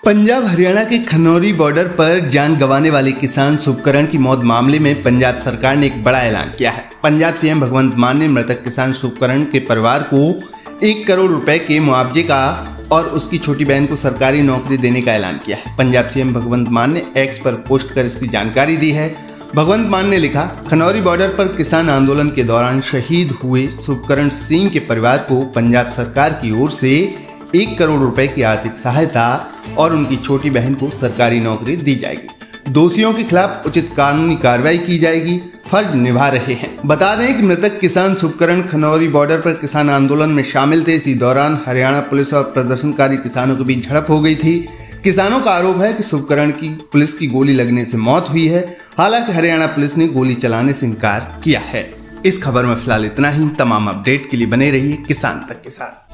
पंजाब हरियाणा के खनौरी बॉर्डर पर जान गंवाने वाले किसान शुभकरण की मौत मामले में पंजाब सरकार ने एक बड़ा ऐलान किया है। पंजाब सीएम भगवंत मान ने मृतक किसान शुभकरण के परिवार को 1 करोड़ रुपए के मुआवजे का और उसकी छोटी बहन को सरकारी नौकरी देने का ऐलान किया है। पंजाब सीएम भगवंत मान ने एक्स पर पोस्ट कर इसकी जानकारी दी है। भगवंत मान ने लिखा, खनौरी बॉर्डर पर किसान आंदोलन के दौरान शहीद हुए शुभकरण सिंह के परिवार को पंजाब सरकार की ओर से 1 करोड़ रुपए की आर्थिक सहायता और उनकी छोटी बहन को सरकारी नौकरी दी जाएगी। दोषियों के खिलाफ उचित कानूनी कार्रवाई की जाएगी, फर्ज निभा रहे हैं। बता दें कि मृतक किसान शुभकरण खनौरी बॉर्डर पर किसान आंदोलन में शामिल थे। इसी दौरान हरियाणा पुलिस और प्रदर्शनकारी किसानों के बीच झड़प हो गई थी। किसानों का आरोप है कि शुभकरण की पुलिस की गोली लगने से मौत हुई है। हालांकि हरियाणा पुलिस ने गोली चलाने से इनकार किया है। इस खबर में फिलहाल इतना ही। तमाम अपडेट के लिए बने रहिए किसान तक के साथ।